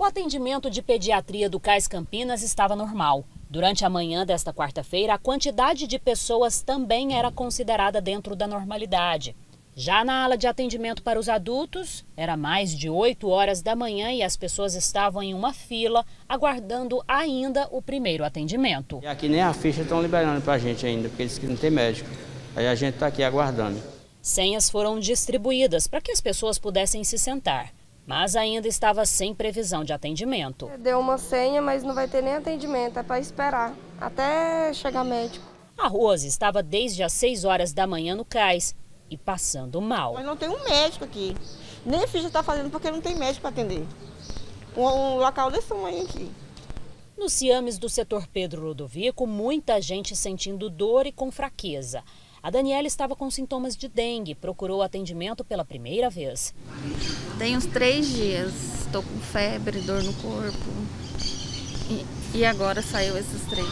O atendimento de pediatria do CAIS Campinas estava normal. Durante a manhã desta quarta-feira, a quantidade de pessoas também era considerada dentro da normalidade. Já na ala de atendimento para os adultos, era mais de 8 horas da manhã e as pessoas estavam em uma fila, aguardando ainda o primeiro atendimento. E aqui nem a ficha estão liberando para a gente ainda, porque eles que não tem médico. Aí a gente está aqui aguardando. Senhas foram distribuídas para que as pessoas pudessem se sentar, mas ainda estava sem previsão de atendimento. Deu uma senha, mas não vai ter nem atendimento, é para esperar até chegar médico. A Rose estava desde as 6 horas da manhã no CAIS e passando mal. Mas não tem um médico aqui, nem ficha está fazendo porque não tem médico para atender. Um local desse tamanho aqui. Nos Ciames do setor Pedro Ludovico, muita gente sentindo dor e com fraqueza. A Daniela estava com sintomas de dengue, procurou atendimento pela primeira vez. Tem uns 3 dias, estou com febre, dor no corpo e agora saiu esses 3.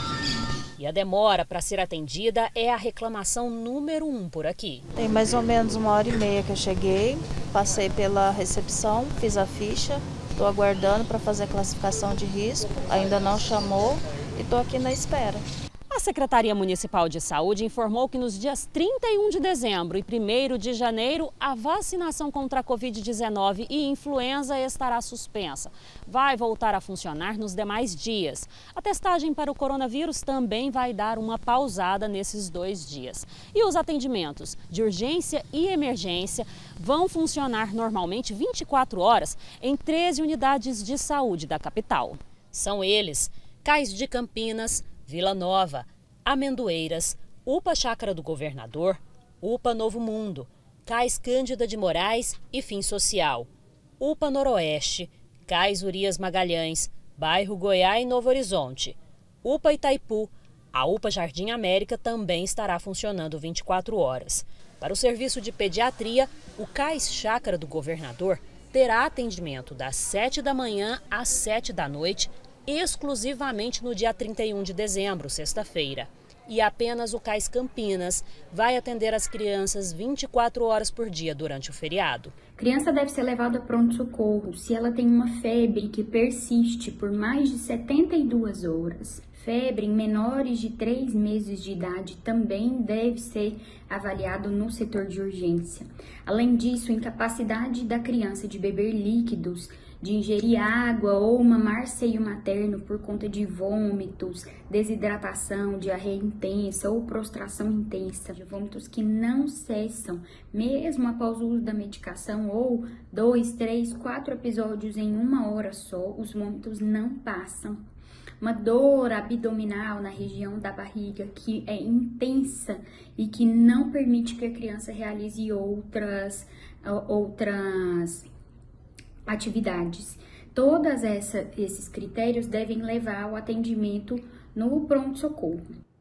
E a demora para ser atendida é a reclamação número 1 por aqui. Tem mais ou menos 1h30 que eu cheguei, passei pela recepção, fiz a ficha, estou aguardando para fazer a classificação de risco, ainda não chamou e estou aqui na espera. A Secretaria Municipal de Saúde informou que nos dias 31 de dezembro e 1º de janeiro, a vacinação contra a Covid-19 e influenza estará suspensa. Vai voltar a funcionar nos demais dias. A testagem para o coronavírus também vai dar uma pausada nesses 2 dias. E os atendimentos de urgência e emergência vão funcionar normalmente 24 horas em 13 unidades de saúde da capital. São eles: CAIS de Campinas, Vila Nova, Amendoeiras, UPA Chácara do Governador, UPA Novo Mundo, CAIS Cândida de Moraes e Fim Social, UPA Noroeste, CAIS Urias Magalhães, Bairro Goiá e Novo Horizonte, UPA Itaipu. A UPA Jardim América também estará funcionando 24 horas. Para o serviço de pediatria, o CAIS Chácara do Governador terá atendimento das 7 da manhã às 7 da noite, exclusivamente no dia 31 de dezembro, sexta-feira. E apenas o CAIS Campinas vai atender as crianças 24 horas por dia durante o feriado. A criança deve ser levada a pronto-socorro se ela tem uma febre que persiste por mais de 72 horas. Febre em menores de 3 meses de idade também deve ser avaliado no setor de urgência. Além disso, incapacidade da criança de beber líquidos, de ingerir água ou mamar seio materno por conta de vômitos, desidratação, diarreia intensa ou prostração intensa, de vômitos que não cessam, mesmo após o uso da medicação ou 2, 3, 4 episódios em uma hora só, os vômitos não passam. Uma dor abdominal na região da barriga que é intensa e que não permite que a criança realize outras atividades. Todos esses critérios devem levar ao atendimento no pronto-socorro.